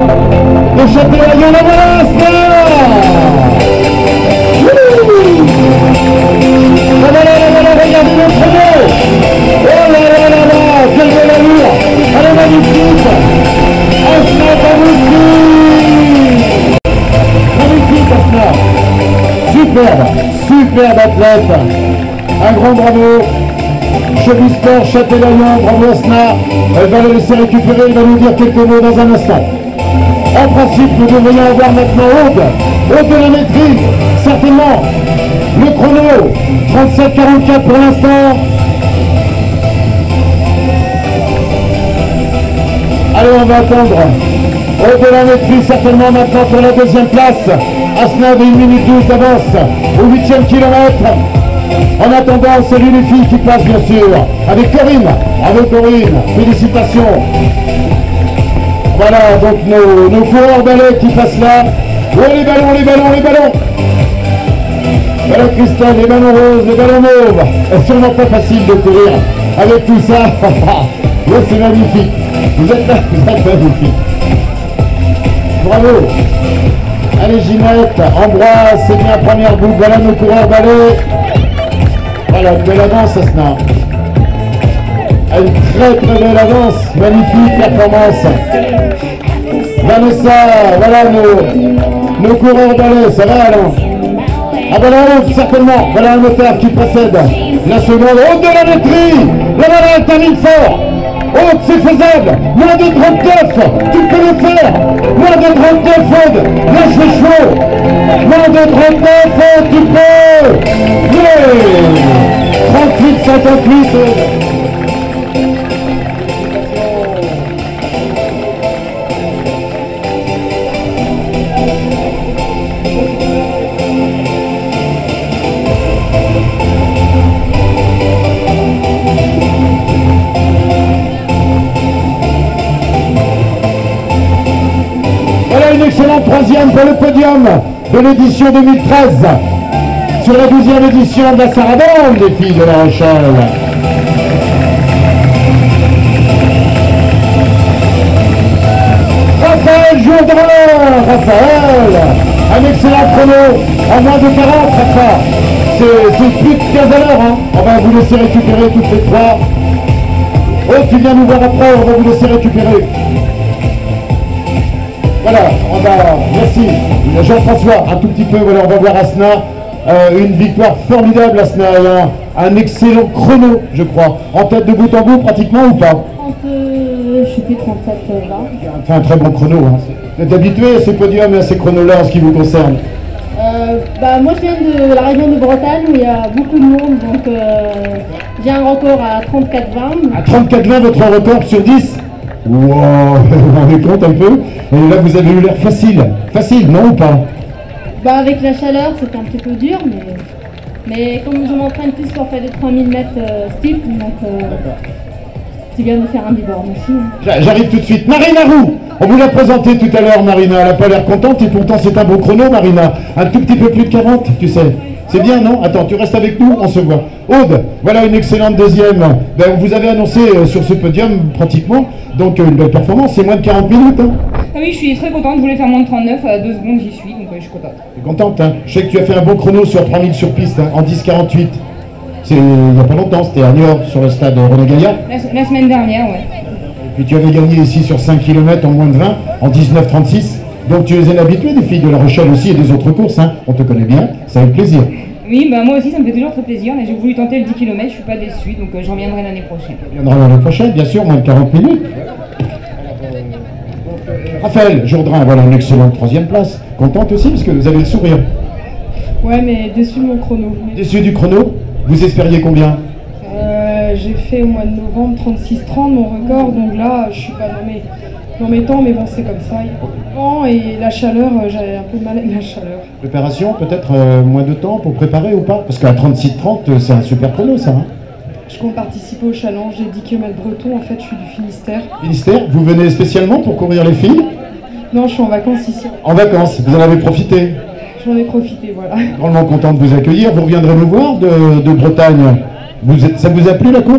de Châtelaillon, la voilà, Asna. La voilà, regardez le chrono. Oh là, quelle belle allure. Elle est magnifique. Asna Baroussi. Magnifique, Asna. Superbe athlète. Un grand bravo. Chevy Sport, Châtelaillon, bravo Asna. Elle va le laisser récupérer, il va nous dire quelques mots dans un instant. En principe, nous devrions avoir maintenant Aude de la maîtrise, certainement. Le chrono, 37,44 pour l'instant. Allez, on va attendre. Aude de la maîtrise, certainement maintenant pour la deuxième place. Asna avait 1 minute 12 d'avance au 8e kilomètre. En attendant, salut les filles qui passent bien sûr, avec Corinne. Bravo Corinne, félicitations. Voilà donc nos coureurs balais qui passent là. Oh les ballons. Voilà Christelle, les ballons roses, les ballons mauves. C'est sûrement pas facile de courir avec tout ça. Là c'est magnifique. Vous êtes magnifique. Bravo. Allez Ginette, Ambroise, c'est bien première boucle. Voilà nos coureurs balais. Voilà, une belle avance, Asna. Une très belle avance, magnifique performance. Vanessa, voilà nos coureurs balais, ça va alors? Ah voilà, certainement, voilà un moteur qui précède la seconde. Haute de la laiterie, la voilà, elle termine fort. Haute, c'est faisable, moins de 39, tu peux le faire. Moins de 39, Aude, là c'est chaud. Moins de 39, Aude, tu peux. Yeah. 38,58. Une excellente troisième pour le podium de l'édition 2013 sur la 12e édition de la Sarabande des filles de La Rochelle. Raphaël Jourdain, un excellent chrono en moins de 40, Raphaël. C'est plus de 15 à l'heure, hein. On va vous laisser récupérer toutes les trois. Oh, tu viens nous voir après, on va vous laisser récupérer. Voilà, merci Jean-François, un tout petit peu, voilà, on va voir Asna, une victoire formidable Asna, un excellent chrono, je crois, en tête de bout en bout pratiquement ou pas? Je suis plus 37 là. C'est un très bon chrono, hein. Vous êtes habitué à ces podiums et à ces chronos-là en ce qui vous concerne? Moi je viens de la région de Bretagne où il y a beaucoup de monde, donc j'ai un record à 34,20. À 34,20 votre record sur 10? Wow, vous vous rendez compte un peu? Et là vous avez eu l'air facile, non ou pas? Avec la chaleur c'était un petit peu dur, mais comme je m'entraîne plus pour faire des 3000 mètres steep, donc c'est bien de faire un biborne aussi. J'arrive tout de suite. Marina Roux, on vous l'a présenté tout à l'heure Marina, elle n'a pas l'air contente et pourtant c'est un beau chrono Marina, un tout petit peu plus de 40 tu sais. C'est bien, non? Attends, tu restes avec nous, on se voit. Aude, voilà une excellente deuxième. Vous avez annoncé sur ce podium, pratiquement, donc une belle performance, c'est moins de 40 minutes. Hein. Ah oui, je suis très contente, je voulais faire moins de 39, à 2 secondes j'y suis, donc je suis contente. Tu es contente, hein? Je sais que tu as fait un bon chrono sur 3000 sur piste, hein, en 10,48. C'est il n'y a pas longtemps, c'était à Niort, sur le stade René Gaillard. La semaine dernière, ouais. Et puis tu avais gagné ici sur 5 km en moins de 20, en 19,36. Donc tu es une habituée des filles de La Rochelle aussi et des autres courses, hein. On te connaît bien, ça fait plaisir. Oui, moi aussi ça me fait toujours très plaisir, mais j'ai voulu tenter le 10 km, je suis pas déçue, donc j'en reviendrai l'année prochaine. Tu viendras l'année prochaine, bien sûr, moins de 40 minutes. Raphaël Jourdain, voilà une excellente troisième place. Contente aussi parce que vous avez le sourire. Ouais, mais déçu de mon chrono. Déçu du chrono? Vous espériez combien? J'ai fait au mois de novembre 36,30 mon record, donc là je suis pas dans mes temps, mais bon c'est comme ça. Et la chaleur, j'avais un peu de mal avec la chaleur. Préparation, peut-être moins de temps pour préparer ou pas? Parce qu'à 36,30 c'est un super chrono ça, hein? Je compte participer au challenge des 10 km bretons, en fait je suis du Finistère. Finistère, vous venez spécialement pour courir les filles? Non, je suis en vacances ici. En vacances, vous en avez profité? J'en ai profité, voilà. Grandement content de vous accueillir, vous reviendrez nous voir de Bretagne. Ça vous a plu la course?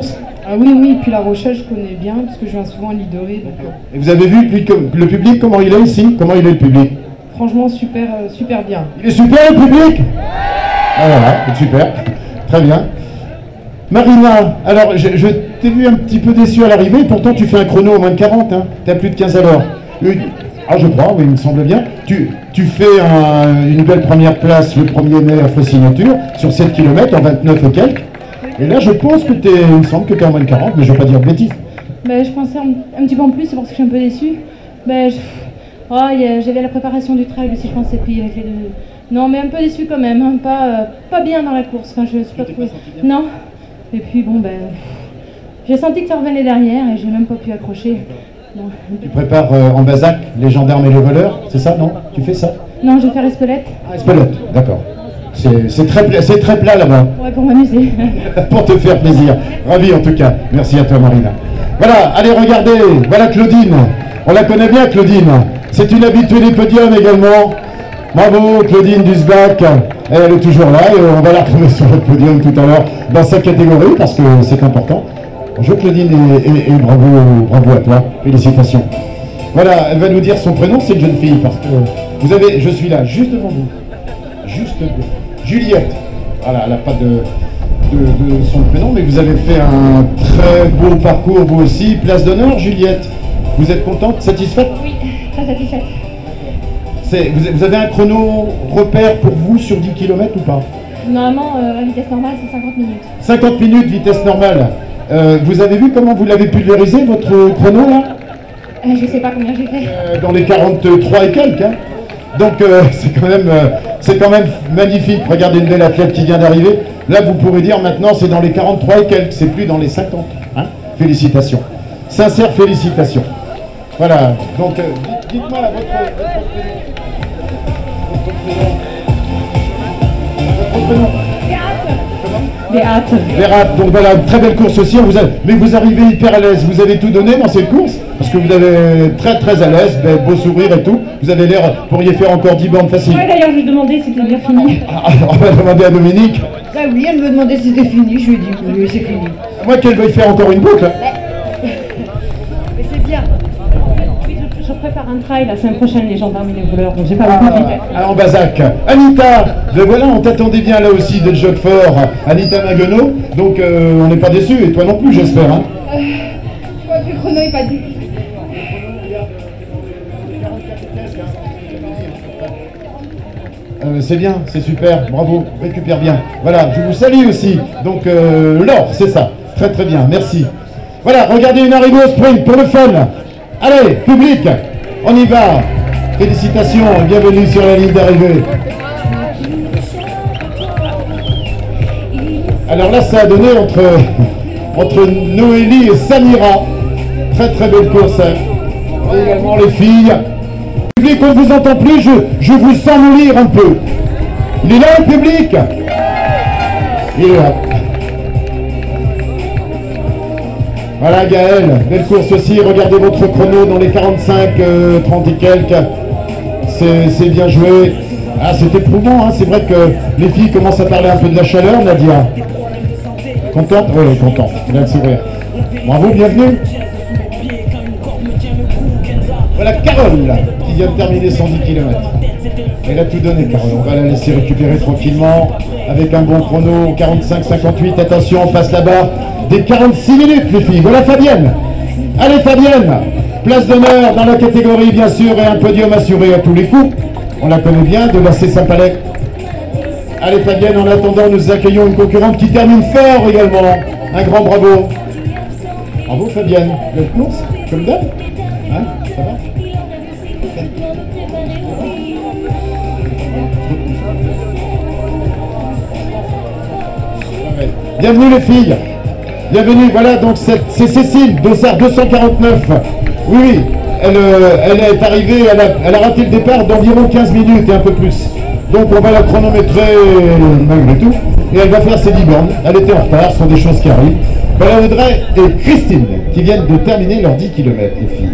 Ah oui, oui, puis La Rochelle, je connais bien, parce que je viens souvent à l'île de Ré. Donc, Et vous avez vu le public, comment il est ici? Comment il est le public? franchement, super, super bien. Il est super le public? Ah voilà, super, très bien. Marina, alors je t'ai vu un petit peu déçu à l'arrivée, pourtant tu fais un chrono au moins de 40, hein. Tu as plus de 15 à l'heure. Ah je crois, oui, il me semble bien. Tu fais une belle première place le 1er mai à Fray-Signature, sur 7 km en 29 et quelques. Et là je pense que il me semble que tu es en moins de 40, mais je ne vais pas dire de bêtises. Ben, je pensais un petit peu en plus, c'est pour ça que je suis un peu déçue. Ben, j'avais la préparation du trail aussi, je pense, et puis avec les deux. Non, mais un peu déçue quand même, hein. Pas bien dans la course. Enfin, je suis pas trop. Non. Et puis bon, ben, j'ai senti que ça revenait derrière et j'ai même pas pu accrocher. Non. Tu prépares en Bazac les gendarmes et les voleurs, c'est ça, non? Tu fais ça? Non, je vais faire Espelette. Ah, Espelette, d'accord. C'est très plat là-bas. Ouais, pour m'amuser. Pour te faire plaisir. Ravi en tout cas. Merci à toi Marina. Voilà, allez regardez, voilà Claudine. On la connaît bien Claudine. C'est une habituée des podiums également. Bravo Claudine Dusbach. Elle est toujours là et on va la retrouver sur le podium tout à l'heure dans sa catégorie parce que c'est important. Bonjour Claudine et bravo à toi. Félicitations. Voilà, elle va nous dire son prénom, c'est une jeune fille parce que vous avez, je suis là juste devant vous. Juste Juliette. Voilà, elle n'a pas de son prénom, mais vous avez fait un très beau parcours vous aussi. Place d'honneur, Juliette. Vous êtes contente, satisfaite? Oui, très satisfaite. Vous avez un chrono repère pour vous sur 10 km ou pas? Normalement, la vitesse normale, c'est 50 minutes. 50 minutes, vitesse normale. Vous avez vu comment vous l'avez pulvérisé, votre chrono, là? Je sais pas combien j'ai fait. Dans les 43 et quelques, hein. Donc c'est quand même magnifique. Regardez une belle athlète qui vient d'arriver. Là, vous pourrez dire maintenant, c'est dans les 43 et quelques, c'est plus dans les 50. Hein. Félicitations. Sincères félicitations. Voilà. Donc, dites-moi votre prénom. Béate. Donc voilà, une très belle course aussi. Mais vous arrivez hyper à l'aise. Vous avez tout donné dans cette course parce que vous avez très à l'aise, beau sourire et tout. Vous avez l'air, pourriez faire encore 10 bornes faciles. Ouais, d'ailleurs, je lui demandais si c'était bien fini. On va demander à Dominique. Bah oui, elle me demandait si c'était fini. Je lui ai dit oui, c'est fini. Moi qu'elle veuille faire encore une boucle. Mais c'est bien. Je prépare un trail la semaine prochaine, les gendarmes et les voleurs, donc j'ai pas beaucoup de vitesse. En Bazac. Anita, ben voilà, on t'attendait bien là aussi de Jog Fort. Anita Maguenot, donc on n'est pas déçus, et toi non plus j'espère. Hein. Le chrono est pas dit. C'est bien, c'est super, bravo, récupère bien. Voilà, je vous salue aussi. Donc Laure, c'est ça, très bien, merci. Voilà, regardez une arrivée au sprint pour le fun. Allez, public, on y va. Félicitations, bienvenue sur la ligne d'arrivée. Alors là, ça a donné entre Noélie et Samira. Très belle course. Et également les filles. Public, on ne vous entend plus, je vous sens mourir un peu. Il est là le public? Il est là. Voilà Gaël, belle course aussi, regardez votre chrono dans les 45, 30 et quelques. C'est bien joué. Ah, c'est éprouvant, hein. C'est vrai que les filles commencent à parler un peu de la chaleur, Nadia. Contente? Oui, contente, bien le sourire. Bravo, bienvenue. Voilà Carole, qui vient de terminer 110 km. Elle a tout donné, Carole. On va la laisser récupérer tranquillement avec un bon chrono, 45-58. Attention, on passe la barre des 46 minutes, les filles. Voilà Fabienne. Allez, Fabienne. Place d'honneur dans la catégorie, bien sûr, et un podium assuré à tous les coups. On la connaît bien, de la Saint-Palais. Allez, Fabienne, en attendant, nous accueillons une concurrente qui termine fort également. Un grand bravo. Bravo, Fabienne. Belle course, comme d'hab. Hein, ça va? Bienvenue les filles. Bienvenue, voilà, donc c'est Cécile, dossard 249. Oui, elle est arrivée, elle a raté le départ d'environ 15 minutes et un peu plus. Donc on va la chronométrer malgré tout. Et elle va faire ses 10 bornes. Elle était en retard, ce sont des choses qui arrivent. Voilà Audrey et Christine qui viennent de terminer leurs 10 km, les filles.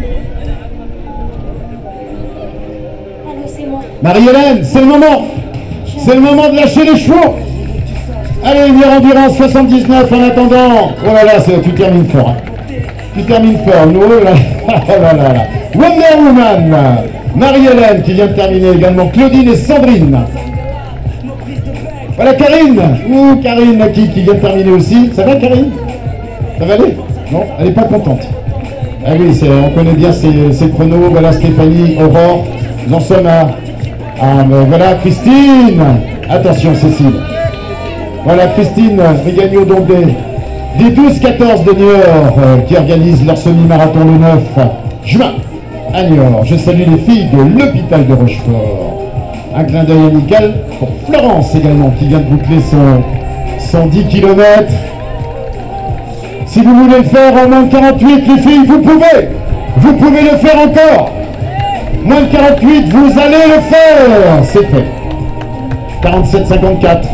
Allô, c'est moi. Marie-Hélène, c'est le moment. C'est le moment de lâcher les chevaux. Allez, une endurance 79 en attendant. Oh là là, tu termines fort. Hein. Tu termines fort. Nous, oh là là. Wonder Woman. Marie-Hélène qui vient de terminer également. Claudine et Sandrine. Voilà Karine. Ouh, Karine qui vient de terminer aussi. Ça va Karine? Ça va aller? Non, elle n'est pas contente. Ah oui, on connaît bien ces chronos. Voilà Stéphanie, Aurore. Nous en sommes voilà Christine. Attention Cécile. Voilà Christine Rigagno donc des 12-14 de Niort qui organisent leur semi-marathon le 9 juin à Niort. Je salue les filles de l'hôpital de Rochefort. Un clin d'œil amical pour Florence également qui vient de boucler son 10 km. Si vous voulez le faire en moins de 48 les filles, vous pouvez le faire encore. Moins de 48, vous allez le faire. C'est fait. 47-54.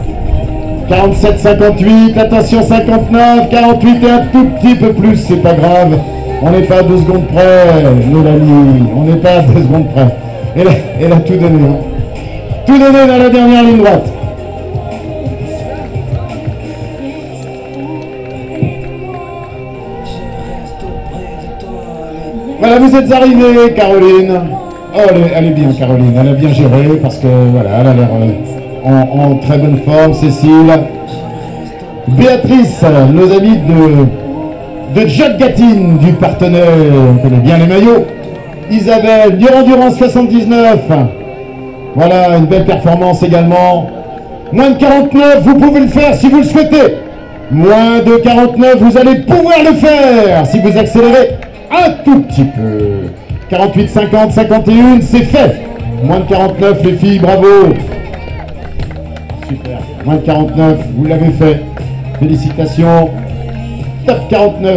47-58, attention 59, 48 et un tout petit peu plus, c'est pas grave. On n'est pas à 2 secondes près, Mélanie, on n'est pas à 2 secondes près. Elle a tout donné. Hein. Tout donné dans la dernière ligne droite. Voilà, vous êtes arrivée, Caroline. Oh, elle est bien, Caroline, elle a bien géré parce que voilà, elle a l'air... En très bonne forme, Cécile. Béatrice, nos amis de Jack Gatine, du partenaire, on connaît bien les maillots. Isabelle, du Endurance 79. Voilà, une belle performance également. Moins de 49, vous pouvez le faire si vous le souhaitez. Moins de 49, vous allez pouvoir le faire si vous accélérez un tout petit peu. 48, 50, 51, c'est fait. Moins de 49, les filles, bravo. Super. Moins de 49, vous l'avez fait. Félicitations. Top 49.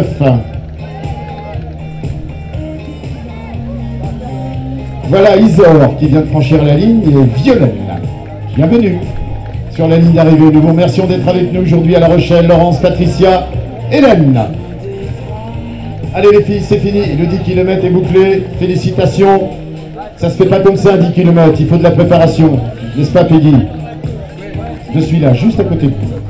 Voilà Isor qui vient de franchir la ligne et Violaine. Bienvenue sur la ligne d'arrivée. Nous vous remercions d'être avec nous aujourd'hui à La Rochelle. Laurence, Patricia, Hélène. Allez les filles, c'est fini. Le 10 km est bouclé. Félicitations. Ça se fait pas comme ça un 10 km. Il faut de la préparation. N'est-ce pas Peggy? Je suis là, juste à côté de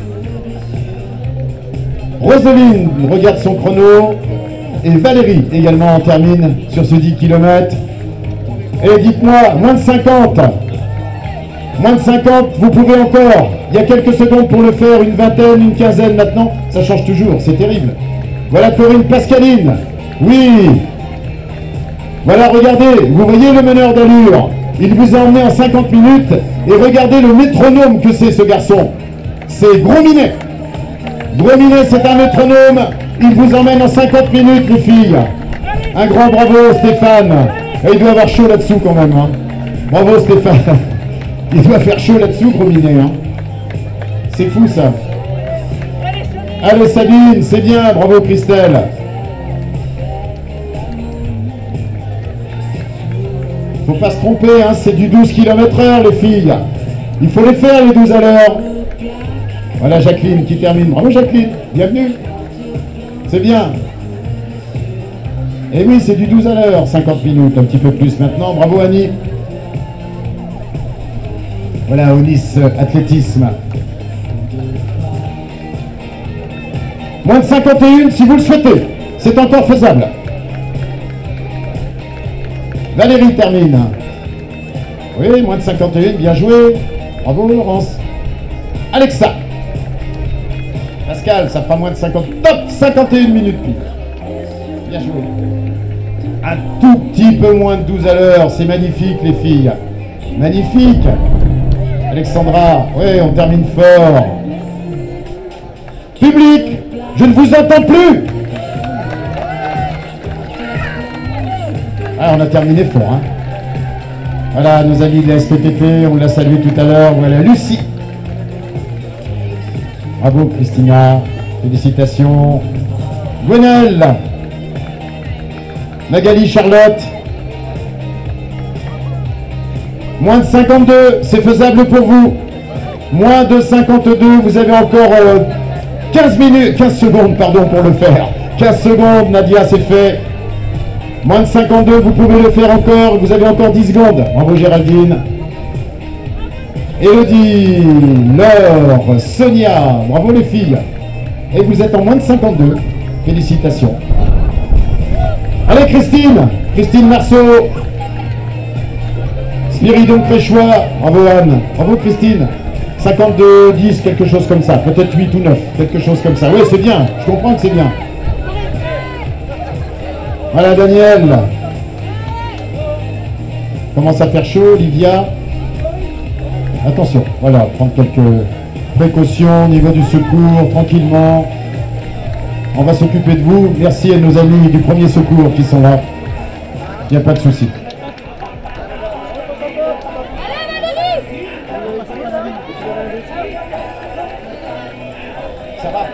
vous. Roselyne regarde son chrono. Et Valérie également termine sur ce 10 km. Et dites-moi, moins de 50. Moins de 50, vous pouvez encore. Il y a quelques secondes pour le faire, une vingtaine, une quinzaine maintenant. Ça change toujours, c'est terrible. Voilà Corinne Pascaline. Oui. Voilà, regardez, vous voyez le meneur d'allure. Il vous a emmené en 50 minutes. Et regardez le métronome que c'est ce garçon. C'est Gros Minet. Gros Minet, c'est un métronome. Il vous emmène en 50 minutes, les filles. Un grand bravo, Stéphane. Et il doit avoir chaud là-dessous quand même. Hein. Bravo, Stéphane. Il doit faire chaud là-dessous, Gros Minet. Hein. C'est fou, ça. Allez, Sabine, c'est bien. Bravo, Christelle. Faut pas se tromper, hein, c'est du 12 km/h les filles. Il faut les faire les 12 à l'heure. Voilà Jacqueline qui termine. Bravo Jacqueline, bienvenue. C'est bien. Et oui, c'est du 12 à l'heure, 50 minutes, un petit peu plus maintenant. Bravo Annie. Voilà, Onis Athlétisme. Moins de 51 si vous le souhaitez. C'est encore faisable. Valérie termine. Oui, moins de 51, bien joué. Bravo Laurence. Alexa. Pascal, ça fera moins de 50. Top 51 minutes pile. Bien joué. Un tout petit peu moins de 12 à l'heure. C'est magnifique les filles. Magnifique. Alexandra. Oui, on termine fort. Public, je ne vous entends plus. Ah, on a terminé fort, hein. Voilà, nos amis de la SPPP, on l'a salué tout à l'heure. Voilà, Lucie. Bravo, Christina. Félicitations. Gwenelle. Magali, Charlotte. Moins de 52, c'est faisable pour vous. Moins de 52, vous avez encore 15 secondes, pardon, pour le faire. 15 secondes, Nadia, c'est fait. Moins de 52, vous pouvez le faire encore. Vous avez encore 10 secondes. Bravo Géraldine. Elodie, Laure, Sonia, bravo les filles. Et vous êtes en moins de 52. Félicitations. Allez Christine Marceau. Spiridon Créchois, bravo Anne, bravo Christine. 52, 10, quelque chose comme ça, peut-être 8 ou 9, quelque chose comme ça. Oui, c'est bien, je comprends que c'est bien. Voilà Daniel. Commence à faire chaud, Olivia. Attention, voilà, prendre quelques précautions au niveau du secours, tranquillement. On va s'occuper de vous. Merci à nos amis du premier secours qui sont là. Il n'y a pas de souci. Ça va.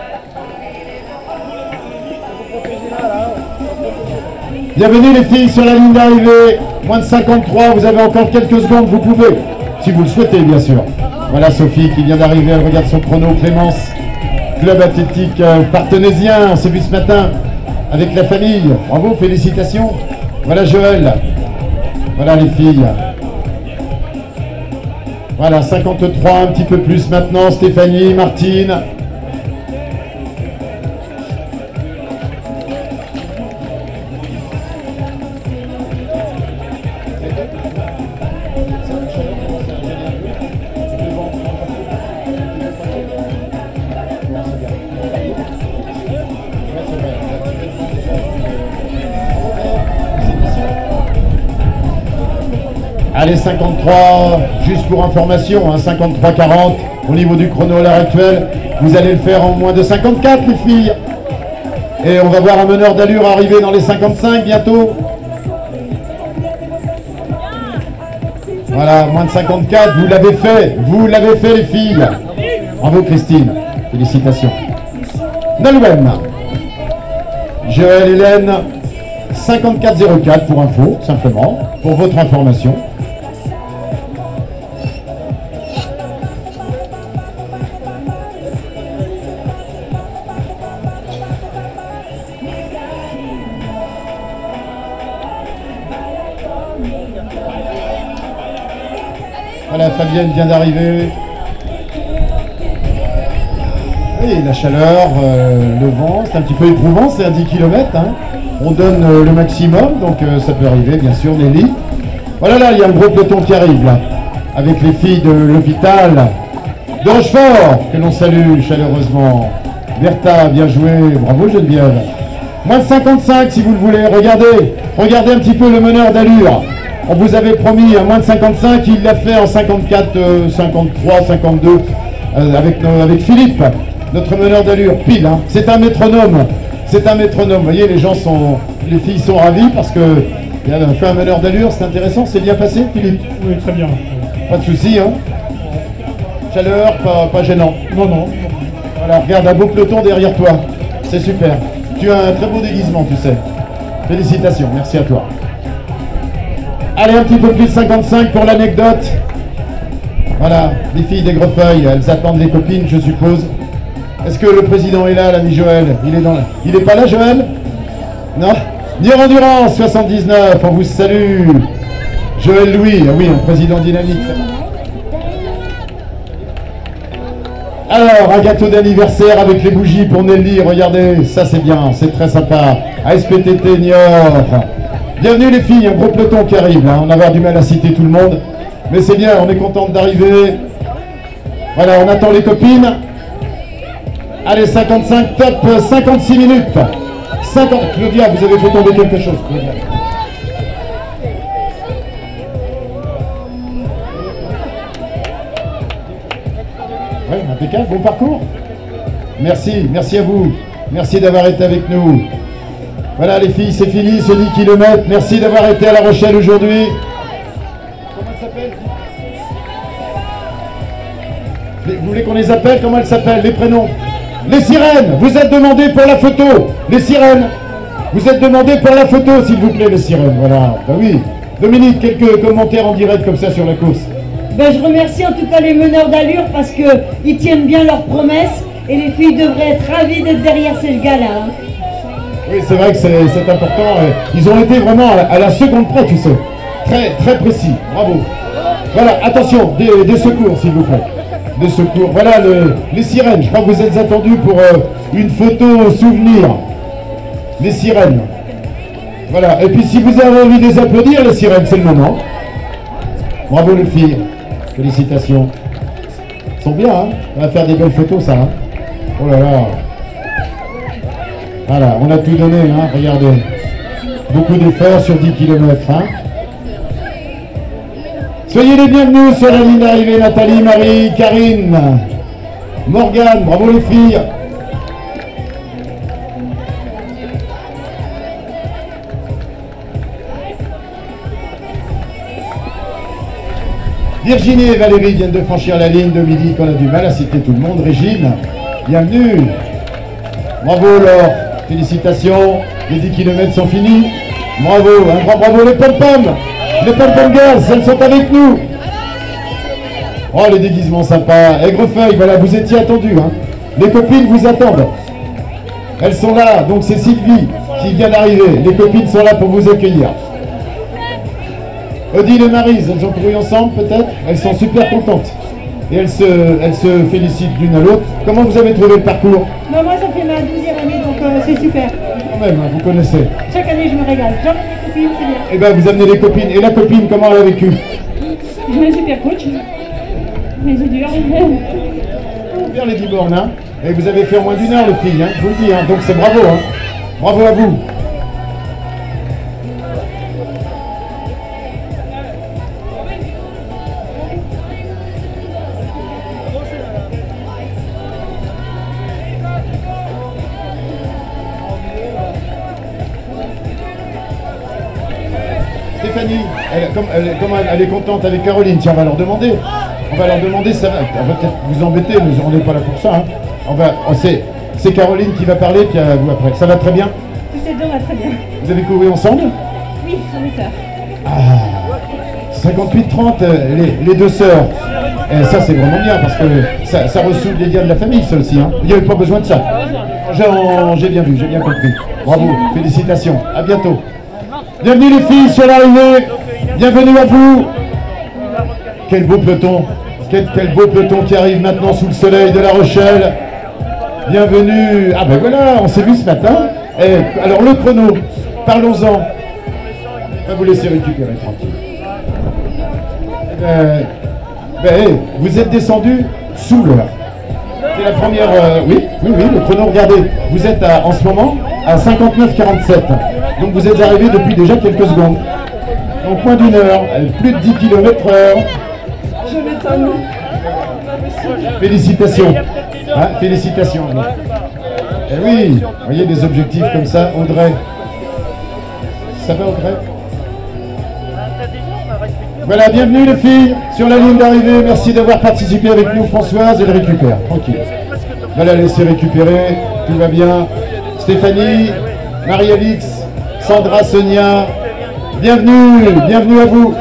Bienvenue les filles sur la ligne d'arrivée. Moins de 53, vous avez encore quelques secondes, vous pouvez. Si vous le souhaitez, bien sûr. Voilà Sophie qui vient d'arriver, elle regarde son chrono. Clémence, club athlétique partenésien, on s'est vu ce matin avec la famille. Bravo, félicitations. Voilà Joël. Voilà les filles. Voilà, 53, un petit peu plus maintenant. Stéphanie, Martine. Allez, 53, juste pour information, hein, 53-40 au niveau du chrono à l'heure actuelle. Vous allez le faire en moins de 54, les filles. Et on va voir un meneur d'allure arriver dans les 55 bientôt. Voilà, moins de 54, vous l'avez fait les filles. Bravo Christine, félicitations. Nolwenn, Joël Hélène, 54-04 pour info, simplement, pour votre information. Voilà, Fabienne vient d'arriver. Oui, la chaleur, le vent, c'est un petit peu éprouvant, c'est à 10 km. Hein. On donne le maximum, donc ça peut arriver, bien sûr, Nelly. Voilà, là, il y a un gros peloton qui arrive, là, avec les filles de l'hôpital de Rochefort, que l'on salue chaleureusement. Bertha, bien joué, bravo Geneviève. Moins de 55, si vous le voulez, regardez un petit peu le meneur d'allure. On vous avait promis un moins de 55, il l'a fait en 54, 53, 52 avec Philippe, notre meneur d'allure, pile. Hein. C'est un métronome, Vous voyez, les filles sont ravies parce que il a fait un meneur d'allure, c'est intéressant, c'est bien passé, Philippe? Oui, très bien. Pas de souci, hein? Chaleur, pas gênant. Non. Voilà, regarde un beau peloton derrière toi, c'est super. Tu as un très beau déguisement, tu sais. Félicitations, merci à toi. Allez, un petit peu plus de 55 pour l'anecdote. Voilà, les filles d'Aigrefeuille, elles attendent les copines, je suppose. Est-ce que le président est là, l'ami Joël? Il est pas là, Joël? Non? Nier Endurance, 79, on vous salue. Joël Louis, ah oui, un président dynamique. Alors, un gâteau d'anniversaire avec les bougies pour Nelly, regardez, ça c'est bien, c'est très sympa. ASPTT Niort. Bienvenue les filles, un gros peloton qui arrive, hein. On va avoir du mal à citer tout le monde, mais c'est bien, on est content d'arriver. Voilà, on attend les copines. Allez, 55, top, 56 minutes. 50, Claudia, vous avez fait tomber quelque chose, Claudia. Oui, impeccable, bon parcours. Merci à vous. Merci d'avoir été avec nous. Voilà les filles, c'est fini ce 10 km. Merci d'avoir été à La Rochelle aujourd'hui. Comment elle s'appelle? Vous voulez qu'on les appelle? Comment elles s'appellent? Les prénoms? Les sirènes, vous êtes demandés pour la photo. Les sirènes, vous êtes demandés pour la photo, s'il vous plaît, les sirènes. Voilà, ben oui. Dominique, quelques commentaires en direct comme ça sur la course. Ben, je remercie en tout cas les meneurs d'allure parce qu'ils tiennent bien leurs promesses et les filles devraient être ravies d'être derrière ces gars-là. Hein. Oui, c'est vrai que c'est important. Ils ont été vraiment à la seconde près, tu sais. Très, très précis. Bravo. Voilà, attention, des secours s'il vous plaît. Des secours. Voilà les sirènes. Je crois que vous êtes attendus pour une photo souvenir. Les sirènes. Voilà. Et puis si vous avez envie de les applaudir, les sirènes, c'est le moment. Bravo les filles. Félicitations. Ils sont bien, hein. On va faire des belles photos, ça. Hein. Oh là là. Voilà, on a tout donné, hein. Regardez. Beaucoup d'efforts sur 10 km. Hein. Soyez les bienvenus sur la ligne d'arrivée, Nathalie, Marie, Karine, Morgane, bravo les filles. Virginie et Valérie viennent de franchir la ligne. Dominique, on a du mal à citer tout le monde. Régine, bienvenue. Bravo Laure, félicitations. Les 10 km sont finis. Bravo, un grand bravo les pom-pom. Les pom-pom girls, elles sont avec nous. Oh, les déguisements sympas. Aigrefeuille, voilà, vous étiez attendus. Hein. Les copines vous attendent. Elles sont là, donc c'est Sylvie qui vient d'arriver. Les copines sont là pour vous accueillir. Odile et Maryse, elles ont couru ensemble peut-être. Elles sont super contentes. Et elles se félicitent l'une à l'autre. Comment vous avez trouvé le parcours? Moi, ça fait ma 12e année, donc c'est super. Quand même, hein, vous connaissez. Chaque année, je me régale. J'emmène les copines, c'est bien. Eh bien, vous amenez les copines. Et la copine, comment elle a vécu? Je me super coach. Mais c'est dur. Bien les 10 bornes, hein. Et vous avez fait en moins d'1 heure, les filles, hein, je vous le dis. Hein. Donc c'est bravo. Hein. Bravo à vous. Stéphanie, elle est contente avec Caroline. Tiens, on va leur demander. On va leur demander, ça va peut-être vous embêter, mais on n'est pas là pour ça. Hein. C'est Caroline qui va parler, puis à vous après. Ça va très bien? C'est bien, très bien. Vous avez couru ensemble? Oui, j'en ai peur. Ah, 58-30, les deux sœurs. Et ça, c'est vraiment bien, parce que ça ressoude les liens de la famille, ça aussi. Hein. Il n'y avait pas besoin de ça. J'ai bien vu, j'ai bien compris. Bravo, félicitations, à bientôt. Bienvenue les filles sur l'arrivée. Bienvenue à vous. Quel beau peloton. Quel beau peloton qui arrive maintenant sous le soleil de La Rochelle. Bienvenue. Ah ben voilà, on s'est vu ce matin. Et, alors le chrono, parlons-en. On va vous laisser récupérer tranquille. Vous êtes descendu sous l'heure. C'est la première... oui, le chrono, regardez. Vous êtes en ce moment à 59,47. Donc vous êtes arrivé depuis déjà quelques secondes. Donc moins d'1 heure, plus de 10 km/h. Je m'étonne. Félicitations. Hein, félicitations. Eh oui, vous voyez des objectifs comme ça, Audrey. Ça va Audrey? Voilà, bienvenue les filles sur la ligne d'arrivée. Merci d'avoir participé avec nous. Françoise, elle récupère, tranquille. Voilà, laissez récupérer, tout va bien. Stéphanie, Marie-Alix, Sandra, Sonia, bienvenue à vous.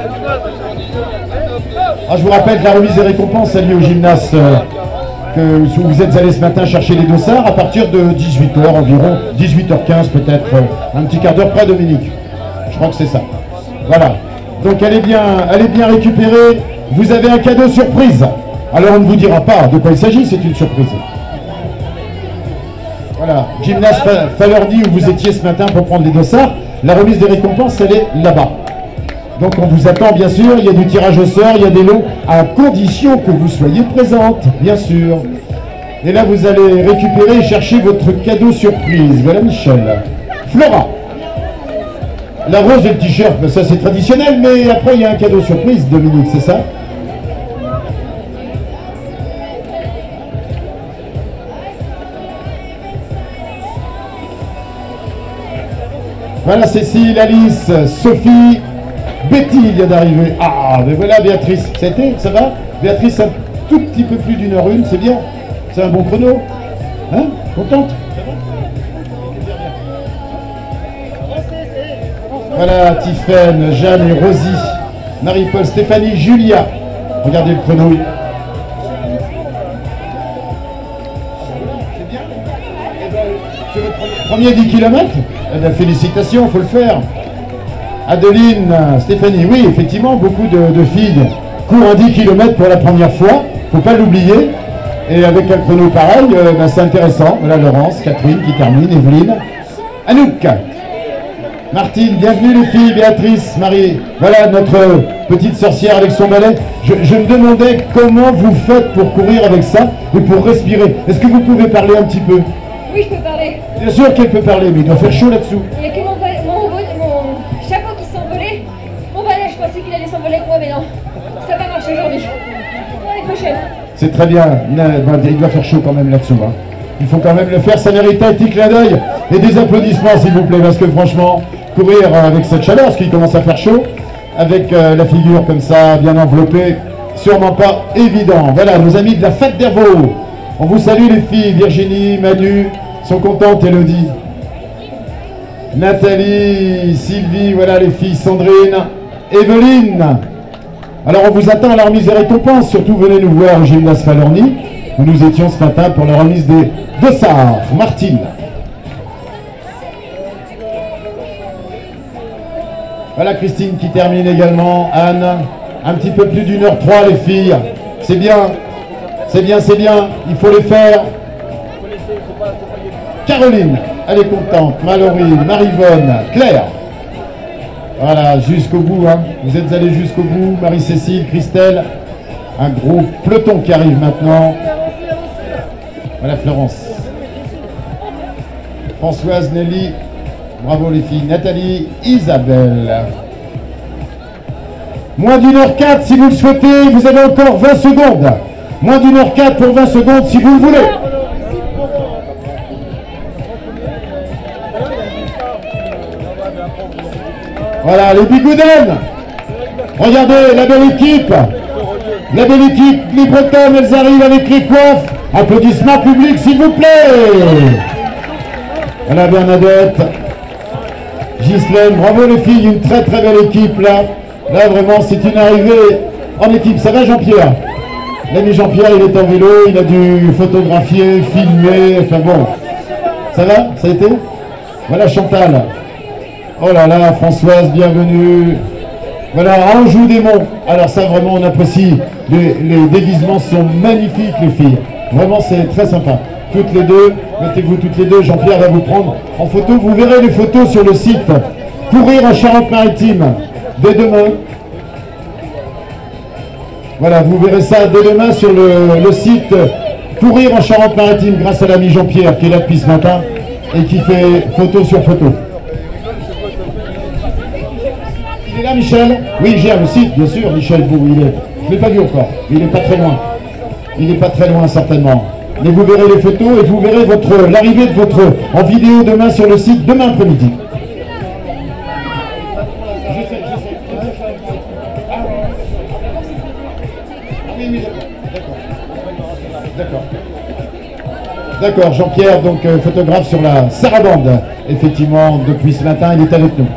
Ah, je vous rappelle que la remise des récompenses a lieu au gymnase que vous êtes allés ce matin chercher les dossards à partir de 18h environ, 18h15 peut-être, un petit quart d'heure près Dominique. Je crois que c'est ça. Voilà. Donc elle est bien récupérée. Vous avez un cadeau surprise. Alors on ne vous dira pas de quoi il s'agit, c'est une surprise. Voilà, gymnase Falordi où vous étiez ce matin pour prendre les dossards. La remise des récompenses, elle est là-bas. Donc on vous attend bien sûr, il y a du tirage au sort, il y a des lots, à condition que vous soyez présente, bien sûr. Et là vous allez récupérer et chercher votre cadeau surprise. Voilà Michel. Flora. La rose et le t-shirt, ben ça c'est traditionnel, mais après il y a un cadeau surprise, Dominique, c'est ça? Voilà Cécile, Alice, Sophie, Betty vient d'arriver. Ah, ben voilà Béatrice, ça va? Béatrice, un tout petit peu plus d'1h01, c'est bien. C'est un bon chrono. Hein? Contente? Voilà, Tiffaine, Jeanne et Rosie, Marie-Paul, Stéphanie, Julia. Regardez le chrono. C'est bien. C'est votre premier 10 km? Eh bien, félicitations, il faut le faire. Adeline, Stéphanie, oui, effectivement, beaucoup de filles court un 10 km pour la première fois, faut pas l'oublier. Et avec un chrono pareil, c'est intéressant. Voilà Laurence, Catherine qui termine, Evelyne, Anouk, Martine, bienvenue les filles, Béatrice, Marie. Voilà notre petite sorcière avec son balai. Je me demandais comment vous faites pour courir avec ça et pour respirer. Est-ce que vous pouvez parler un petit peu? Oui, je peux parler. Bien sûr qu'elle peut parler, mais il doit faire chaud là-dessous. Il n'y a que mon chapeau qui s'envolait. Mon balai, je pensais qu'il allait s'envoler avec moi, mais non. Ça va marcher aujourd'hui. L'année prochaine. C'est très bien. Il doit faire chaud quand même là-dessous. Hein. Il faut quand même le faire. Ça mérite un petit clin d'œil et des applaudissements, s'il vous plaît, parce que franchement, courir avec cette chaleur, parce qu'il commence à faire chaud, avec la figure comme ça, bien enveloppée, sûrement pas évident. Voilà, nos amis de la fête d'Hervaux. On vous salue les filles, Virginie, Manu, sont contentes, Elodie, Nathalie, Sylvie, voilà les filles, Sandrine, Evelyne. Alors on vous attend à la remise des récompenses, surtout venez nous voir au gymnase Falorni, où nous étions ce matin pour la remise des dossards. Martine. Voilà Christine qui termine également, Anne, un petit peu plus d'1h03 les filles, c'est bien, c'est bien, c'est bien, il faut les faire. Caroline, elle est contente, Mallory, Marivonne, Claire. Voilà, jusqu'au bout, hein. Vous êtes allés jusqu'au bout, Marie-Cécile, Christelle, un gros peloton qui arrive maintenant. Voilà Florence. Françoise, Nelly, bravo les filles, Nathalie, Isabelle. Moins d'1h04 si vous le souhaitez, vous avez encore 20 secondes. Moins d'1h04 pour 20 secondes si vous le voulez. Voilà, les Bigoudens. Regardez, la belle équipe. La belle équipe, les Bretonnes, elles arrivent avec les coiffes. Applaudissements publics, s'il vous plaît. Voilà Bernadette. Ghislaine, bravo les filles, une très très belle équipe là. Là vraiment, c'est une arrivée en équipe. Ça va Jean-Pierre? L'ami Jean-Pierre, il est en vélo, il a dû photographier, filmer, enfin bon. Ça va? Ça a été? Voilà Chantal. Oh là là, Françoise, bienvenue. Voilà, Anjou des Monts. Alors ça, vraiment, on apprécie. Les déguisements sont magnifiques, les filles. Vraiment, c'est très sympa. Toutes les deux, mettez-vous toutes les deux. Jean-Pierre va vous prendre en photo. Vous verrez les photos sur le site Courir en Charente-Maritime dès demain. Voilà, vous verrez ça dès demain sur le site Courir en Charente-Maritime grâce à l'ami Jean-Pierre qui est là depuis ce matin et qui fait photo sur photo. Il est là, Michel? Oui, j'ai le site, bien sûr, Michel. Vous, il est. Je ne l'ai pas vu encore. Il n'est pas très loin. Il n'est pas très loin, certainement. Mais vous verrez les photos et vous verrez l'arrivée de votre en vidéo demain sur le site, demain après-midi. D'accord. D'accord, Jean-Pierre, donc photographe sur la Sarabande. Effectivement, depuis ce matin, il est avec nous.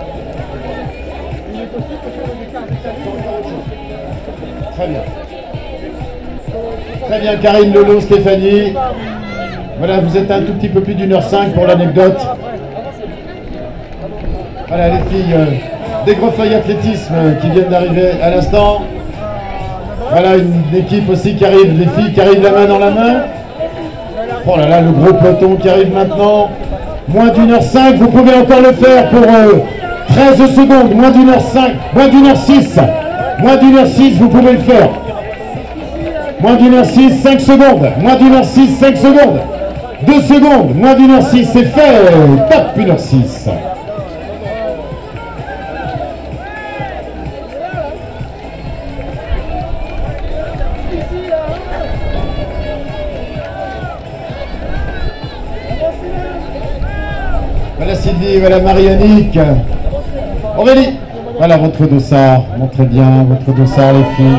Très bien. Très bien, Karine Lolo, Stéphanie. Voilà, vous êtes un tout petit peu plus d'1h05 pour l'anecdote. Voilà, les filles des Grosfeuilles Athlétisme qui viennent d'arriver à l'instant. Voilà, une équipe aussi qui arrive, les filles qui arrivent la main dans la main. Oh là là, le gros peloton qui arrive maintenant. Moins d'1h05, vous pouvez encore le faire pour 13 secondes. Moins d'1h05, moins d'1h06. Moins d'1h06, vous pouvez le faire. Moins d'1h06, 5 secondes. Moins d'1h06, 5 secondes. 2 secondes. Moins d'1h06, c'est fait. Top 1h06. Voilà Sylvie, voilà Marie-Annick. Aurélie. Voilà votre dossard, montrez bien votre dossard les filles.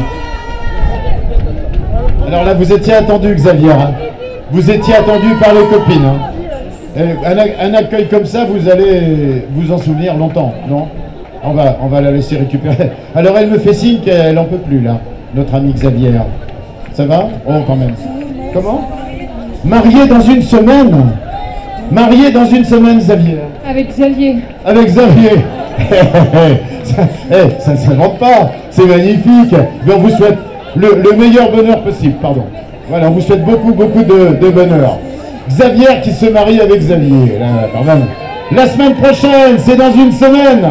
Alors là vous étiez attendu Xavier, hein. Vous étiez attendu par les copines. Hein. Un accueil comme ça, vous allez vous en souvenir longtemps, non? On va la laisser récupérer. Alors elle me fait signe qu'elle n'en peut plus là, notre ami Xavier. Ça va? Oh quand même. Comment? Marié dans une semaine. Marié dans une semaine Xavier. Avec Xavier. Avec Xavier. Ça ne s'invente pas, c'est magnifique. Mais on vous souhaite le meilleur bonheur possible, pardon. Voilà, on vous souhaite beaucoup de bonheur. Xavier qui se marie avec Xavier, là, pardon. La semaine prochaine, c'est dans une semaine.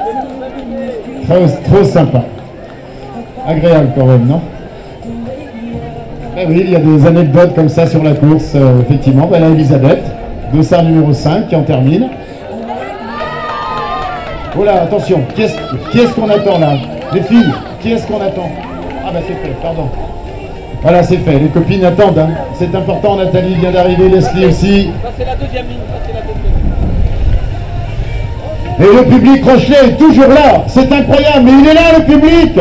Trop sympa. Agréable quand même, non? Ben oui, il y a des anecdotes comme ça sur la course, effectivement. Ben là, Elisabeth, dossard numéro 5 qui en termine. Oh là, attention, qui est-ce qu'on attend là? Les filles, qui est-ce qu'on attend? Ah bah c'est fait, pardon. Voilà, c'est fait, les copines attendent, hein. C'est important, Nathalie vient d'arriver, Leslie aussi. Ça c'est la deuxième ligne, Et le public Rochelet est toujours là, c'est incroyable, mais il est là le public.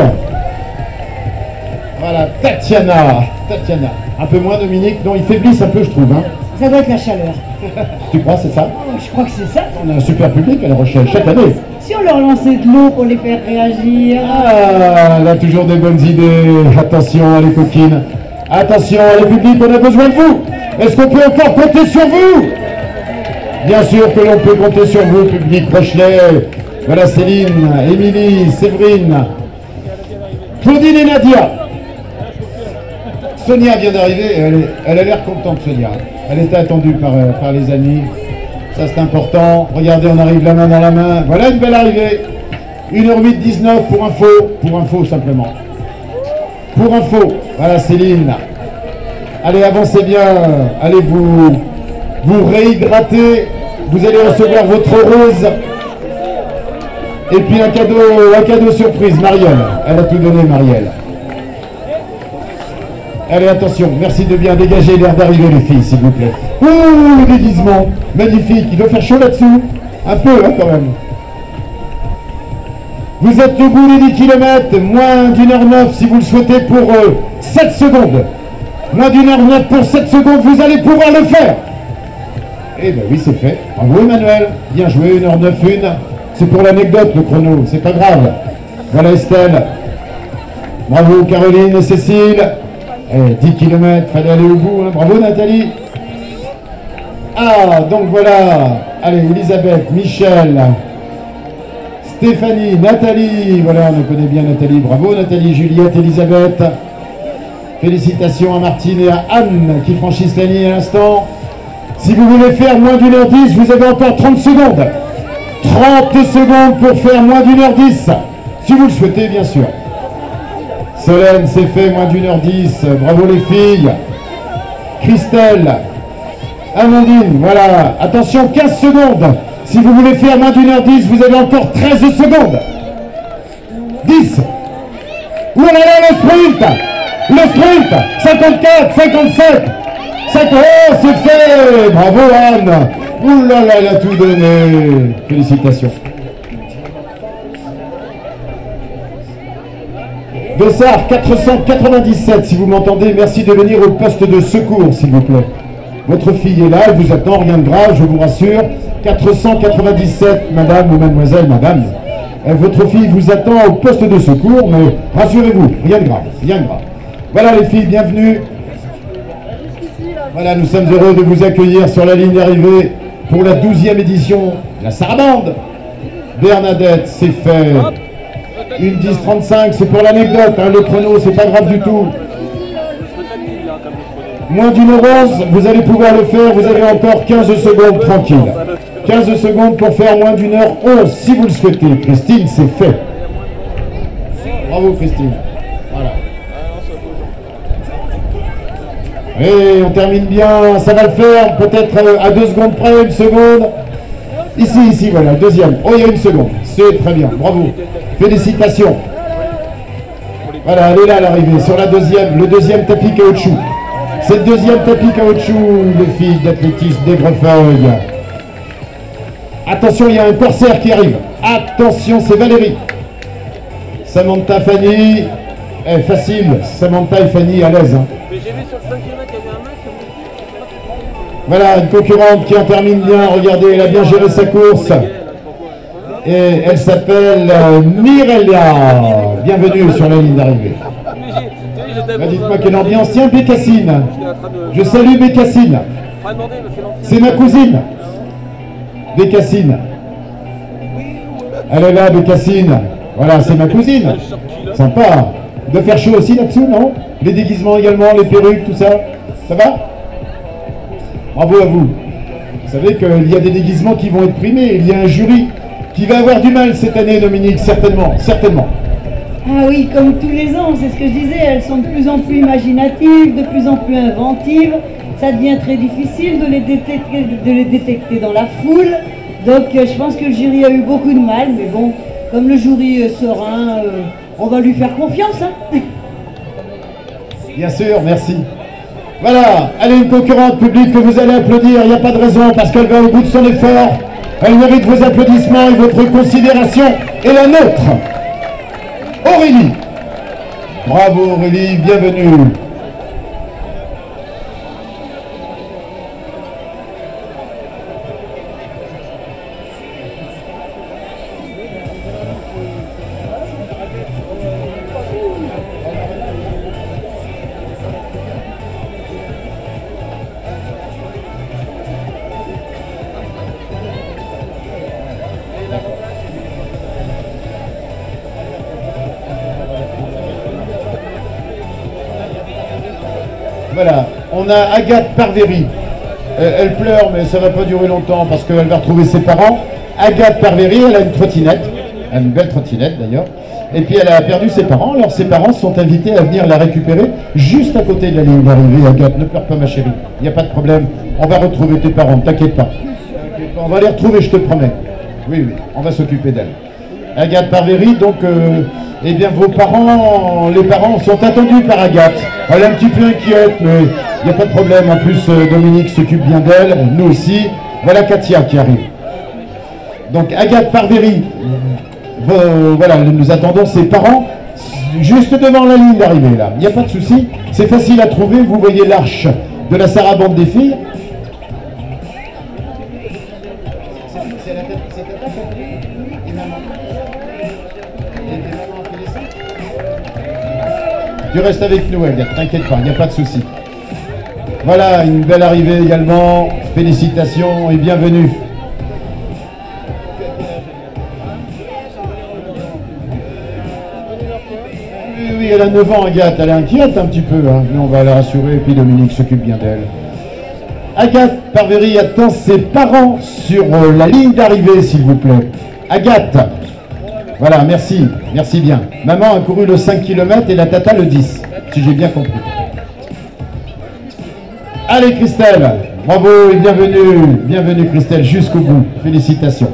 Voilà, Tatiana. Un peu moins Dominique, non, ils faiblissent un peu je trouve, hein. Ça doit être la chaleur. Tu crois, c'est ça? Je crois que c'est ça. On a un super public à La Rochelle, chaque année. Si on leur lançait de l'eau pour les faire réagir. Ah, elle a toujours des bonnes idées. Attention, les coquines. Attention, les publics, on a besoin de vous. Est-ce qu'on peut encore compter sur vous? Bien sûr que l'on peut compter sur vous, public Rochelet. Voilà Céline, Émilie, Séverine, Claudine et Nadia. Sonia vient d'arriver, elle a l'air contente, Sonia. Elle était attendue par les amis. Ça c'est important. Regardez, on arrive la main dans la main. Voilà une belle arrivée. 1h08-19 pour info simplement. Pour info, voilà Céline. Allez, avancez bien. Allez vous réhydrater. Vous allez recevoir votre rose. Et puis un cadeau surprise, Marielle. Elle a tout donné, Marielle. Allez, attention, merci de bien dégager l'air d'arriver, les filles, s'il vous plaît. Oh, le déguisement, magnifique, il doit faire chaud là-dessous. Un peu, hein, quand même. Vous êtes au bout des 10 km, moins d'1h09 si vous le souhaitez pour 7 secondes. Moins d'1h09 pour 7 secondes, vous allez pouvoir le faire. Eh ben oui, c'est fait. Bravo, Emmanuel. Bien joué, 1h09, 1. C'est pour l'anecdote, le chrono, c'est pas grave. Voilà, Estelle. Bravo, Caroline et Cécile. 10 km, fallait aller au bout, hein. Bravo Nathalie. Ah, donc voilà. Allez, Elisabeth, Michel, Stéphanie, Nathalie. Voilà, on connaît bien Nathalie. Bravo Nathalie, Juliette, Elisabeth. Félicitations à Martine et à Anne qui franchissent la ligne à l'instant. Si vous voulez faire moins d'1h10, vous avez encore 30 secondes. 30 secondes pour faire moins d'1h10. Si vous le souhaitez, bien sûr. Solène, c'est fait, moins d'1h10. Bravo les filles. Christelle. Amandine, voilà. Attention, 15 secondes. Si vous voulez faire moins d'1h10, vous avez encore 13 secondes. 10. Ouh là là, le sprint. Le sprint. 54, 57. 50. Oh, c'est fait. Bravo Anne. Ouh là là, elle a tout donné. Félicitations. Dossard 497, si vous m'entendez, merci de venir au poste de secours, s'il vous plaît. Votre fille est là, elle vous attend, rien de grave, je vous rassure. 497, madame ou mademoiselle, madame. Votre fille vous attend au poste de secours, mais rassurez-vous, rien de grave, rien de grave. Voilà les filles, bienvenue. Voilà, nous sommes heureux de vous accueillir sur la ligne d'arrivée pour la 12e édition de la Sarabande. Bernadette, c'est fait. Une 10-35, c'est pour l'anecdote, hein, le chrono, c'est pas grave du tout. Moins d'1h11, vous allez pouvoir le faire, vous avez encore 15 secondes tranquille. 15 secondes pour faire moins d'1h11, si vous le souhaitez. Christine, c'est fait. Bravo Christine. Voilà. Et on termine bien, ça va le faire, peut-être à 2 secondes près, 1 seconde. Ici, voilà, deuxième. Oh, il y a 1 seconde. C'est très bien, bravo. Félicitations. Voilà, elle est là à l'arrivée, sur la deuxième, le deuxième tapis caoutchouc. C'est le deuxième tapis caoutchouc, les filles d'athlétisme d'Aigrefeuille. Attention, il y a un corsaire qui arrive. Attention, c'est Valérie. Samantha, Fanny. Facile, Samantha et Fanny à l'aise. Hein. Mais j'ai vu sur le 5 km, il y avait un mec. Voilà, une concurrente qui en termine bien. Regardez, elle a bien géré sa course. Et elle s'appelle Mirelia. Bienvenue sur la ligne d'arrivée. Dites-moi quelle ambiance. Tiens, Bécassine. Je salue Bécassine. C'est ma cousine. Bécassine. Elle est là, Bécassine. Voilà, c'est ma cousine. Sympa. De faire chaud aussi là-dessous, non? Les déguisements également, les perruques, tout ça. Ça va? Bravo à vous. Vous savez qu'il y a des déguisements qui vont être primés. Il y a un jury qui va avoir du mal cette année, Dominique, certainement, certainement. Ah oui, comme tous les ans, c'est ce que je disais, elles sont de plus en plus imaginatives, de plus en plus inventives. Ça devient très difficile de les détecter dans la foule. Donc je pense que le jury a eu beaucoup de mal, mais bon, comme le jury est serein, on va lui faire confiance. Hein. Bien sûr, merci. Voilà, elle est une concurrente publique que vous allez applaudir, il n'y a pas de raison, parce qu'elle va au bout de son effort. Elle mérite vos applaudissements et votre considération, et la nôtre. Aurélie. Bravo Aurélie, bienvenue. Voilà, on a Agathe Parvéry. Elle pleure, mais ça ne va pas durer longtemps parce qu'elle va retrouver ses parents. Agathe Parvéry, elle a une trottinette, elle a une belle trottinette d'ailleurs. Et puis elle a perdu ses parents, alors ses parents sont invités à venir la récupérer juste à côté de la ligne d'arrivée. Agathe, ne pleure pas ma chérie, il n'y a pas de problème. On va retrouver tes parents, ne t'inquiète pas. On va les retrouver, je te promets. Oui, oui, on va s'occuper d'elle. Agathe Parvéry, donc, eh bien, vos parents, les parents sont attendus par Agathe. Elle est un petit peu inquiète, mais il n'y a pas de problème. En plus, Dominique s'occupe bien d'elle, nous aussi. Voilà Katia qui arrive. Donc, Agathe Parvéry, voilà, nous attendons ses parents juste devant la ligne d'arrivée, là. Il n'y a pas de souci, c'est facile à trouver. Vous voyez l'arche de la sarabande des filles. Tu restes avec nous, Agathe, t'inquiète pas, il n'y a pas de souci. Voilà, une belle arrivée également. Félicitations et bienvenue. Oui, elle a 9 ans, Agathe, elle est inquiète un petit peu, hein. Mais on va la rassurer, et puis Dominique s'occupe bien d'elle. Agathe Parvéry attend ses parents sur la ligne d'arrivée, s'il vous plaît. Agathe. Voilà, merci, merci bien. Maman a couru le 5 km et la tata le 10, si j'ai bien compris. Allez Christelle, bravo et bienvenue, bienvenue Christelle, jusqu'au bout, félicitations.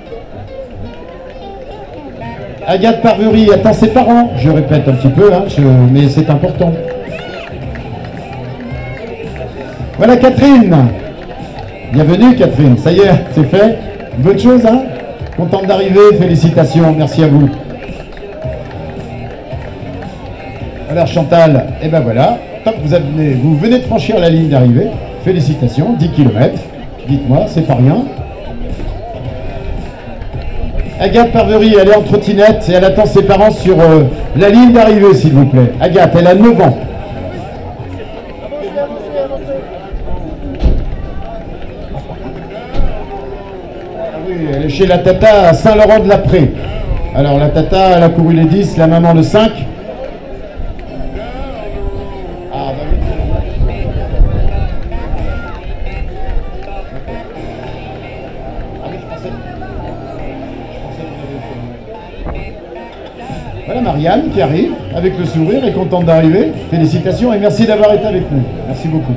Agathe Parvéry attend ses parents, je répète un petit peu, hein, mais c'est important. Voilà Catherine, bienvenue Catherine, ça y est, c'est fait, bonne chose, hein. Contente d'arriver, félicitations, merci à vous. Alors Chantal, et ben voilà, top, vous venez de franchir la ligne d'arrivée, félicitations, 10 km, dites-moi, c'est pas rien. Agathe Parvéry, elle est en trottinette et elle attend ses parents sur la ligne d'arrivée, s'il vous plaît. Agathe, elle a 9 ans. Elle est chez la tata à Saint-Laurent-de-la-Prée. Alors la tata, elle a couru les 10, la maman le 5. Ah, bah oui. Voilà Marianne qui arrive avec le sourire et contente d'arriver. Félicitations et merci d'avoir été avec nous. Merci beaucoup.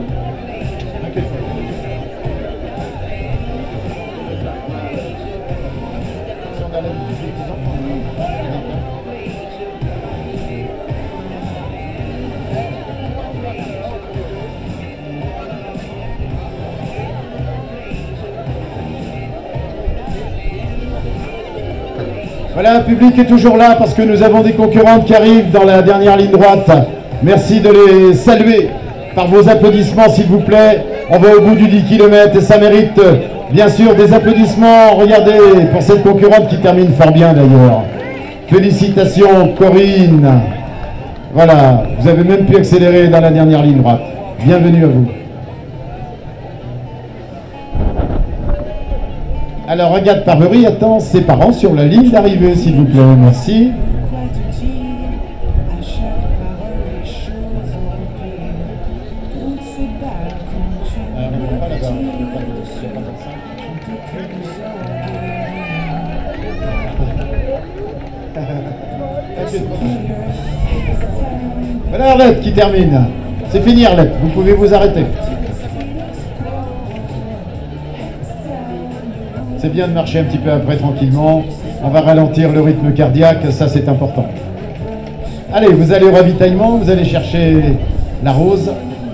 Voilà, le public est toujours là parce que nous avons des concurrentes qui arrivent dans la dernière ligne droite. Merci de les saluer par vos applaudissements, s'il vous plaît. On va au bout du 10 km et ça mérite bien sûr des applaudissements. Regardez, pour cette concurrente qui termine fort bien d'ailleurs. Félicitations Corinne. Voilà, vous avez même pu accélérer dans la dernière ligne droite. Bienvenue à vous. Alors, Agathe Parvery attend ses parents sur la ligne d'arrivée, s'il vous plaît. Merci. Voilà Arlette qui termine. C'est fini Arlette, vous pouvez vous arrêter. C'est bien de marcher un petit peu après tranquillement. On va ralentir le rythme cardiaque, ça c'est important. Allez, vous allez au ravitaillement, vous allez chercher la rose,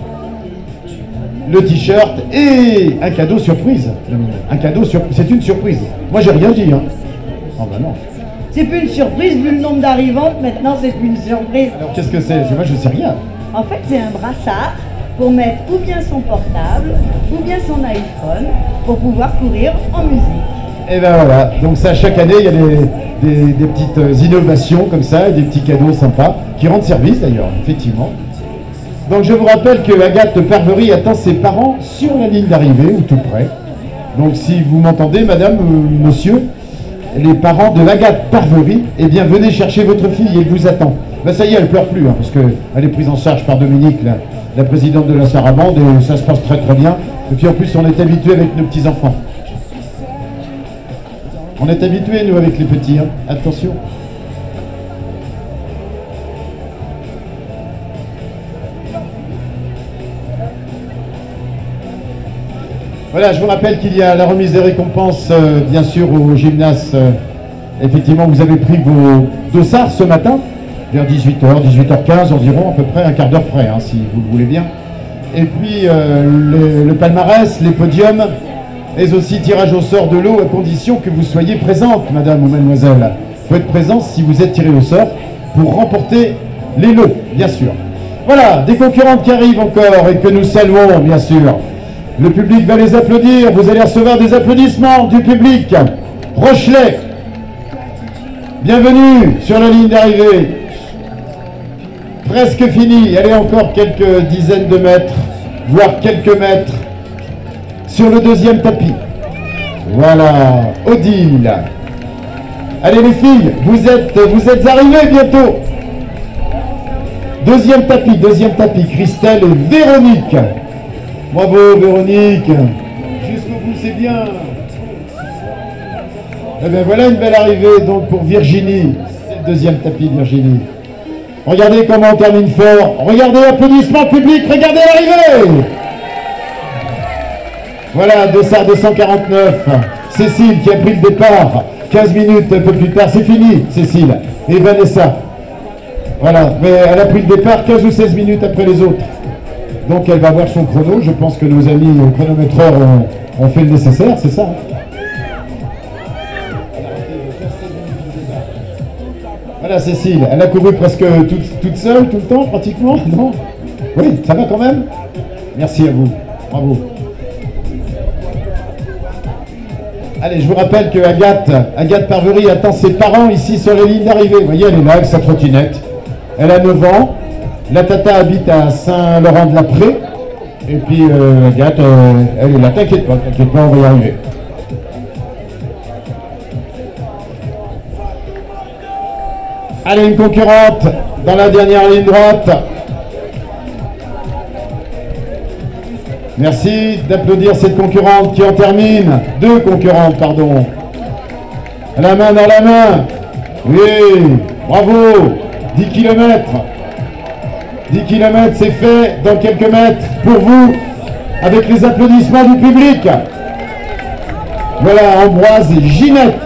le t-shirt et un cadeau surprise. Un cadeau surprise, c'est une surprise. Moi j'ai rien dit, hein. Oh bah non. C'est plus une surprise, vu le nombre d'arrivantes, maintenant c'est plus une surprise. Alors qu'est-ce que c'est? Moi je sais rien. En fait, c'est un brassard pour mettre ou bien son portable, ou bien son iPhone, pour pouvoir courir en musique. Et ben voilà, donc ça chaque année il y a des petites innovations comme ça, et des petits cadeaux sympas, qui rendent service d'ailleurs, effectivement. Donc je vous rappelle que Agathe Parvery attend ses parents sur la ligne d'arrivée, ou tout près. Donc si vous m'entendez, madame, monsieur, les parents de Agathe Parvery, eh bien venez chercher votre fille, elle vous attend. Ben ça y est, elle pleure plus, hein, parce qu'elle est prise en charge par Dominique, la présidente de la Sarabande, et ça se passe très très bien. Et puis en plus on est habitué avec nos petits-enfants. On est habitués nous avec les petits, hein. Attention. Voilà, je vous rappelle qu'il y a la remise des récompenses, bien sûr, au gymnase. Effectivement, vous avez pris vos dossards ce matin, vers 18h, 18h15 environ, à peu près un quart d'heure près, hein, si vous le voulez bien. Et puis, le palmarès, les podiums, mais aussi tirage au sort de l'eau, à condition que vous soyez présente, madame ou mademoiselle. Il faut être présent si vous êtes tiré au sort pour remporter les lots, bien sûr. Voilà, des concurrentes qui arrivent encore et que nous saluons, bien sûr. Le public va les applaudir, vous allez recevoir des applaudissements du public. Rochelet, bienvenue sur la ligne d'arrivée. Presque fini, elle est encore quelques dizaines de mètres, voire quelques mètres, sur le deuxième tapis. Voilà, Odile. Allez les filles, vous êtes arrivées bientôt. Deuxième tapis, Christelle et Véronique. Bravo Véronique, jusqu'au bout c'est bien. Et bien voilà une belle arrivée donc pour Virginie, c'est le deuxième tapis de Virginie. Regardez comment on termine fort, regardez l'applaudissement public, regardez l'arrivée. Voilà, dossard 249, Cécile qui a pris le départ, 15 minutes un peu plus tard, c'est fini Cécile, et Vanessa. Voilà, mais elle a pris le départ 15 ou 16 minutes après les autres. Donc elle va voir son chrono, je pense que nos amis chronométreurs ont fait le nécessaire, c'est ça. Voilà Cécile, elle a couru presque toute seule, tout le temps, pratiquement, non? Oui, ça va quand même? Merci à vous, bravo. Allez, je vous rappelle que Agathe Parvery attend ses parents ici sur la ligne d'arrivée. Vous voyez, elle est là avec sa trottinette. Elle a 9 ans. La tata habite à Saint-Laurent-de-la-Prée. Et puis Agathe, elle est là. T'inquiète pas, on va y arriver. Allez, une concurrente dans la dernière ligne droite. Merci d'applaudir cette concurrente qui en termine. Deux concurrentes, pardon. La main dans la main. Oui, bravo. 10 km. 10 km, c'est fait dans quelques mètres pour vous, avec les applaudissements du public. Voilà, Ambroise et Ginette.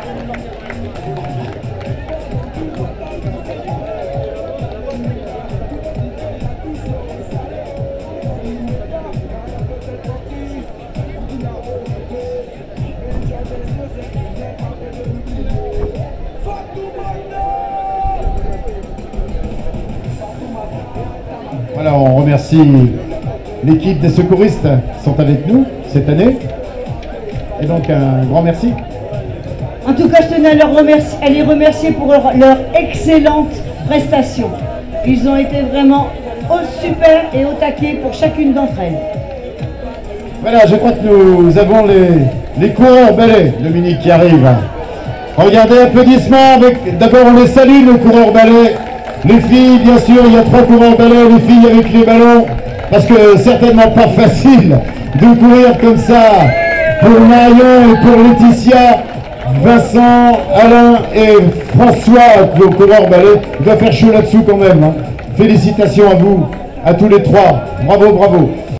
Voilà, on remercie l'équipe des secouristes qui sont avec nous cette année. Et donc un grand merci. En tout cas, je tenais à les remercier pour leur excellente prestation. Ils ont été vraiment au super et au taquet pour chacune d'entre elles. Voilà, je crois que nous avons les coureurs balais, Dominique, qui arrivent. Regardez, applaudissements. D'abord, on les salue, nos coureurs balais. Les filles, bien sûr, il y a 3 coureurs balais, les filles avec les ballons. Parce que certainement pas facile de courir comme ça pour Marion et pour Laetitia, Vincent, Alain et François, le coureur balai. Il doit faire chaud là-dessous quand même. Hein. Félicitations à vous, à tous les 3. Bravo, bravo.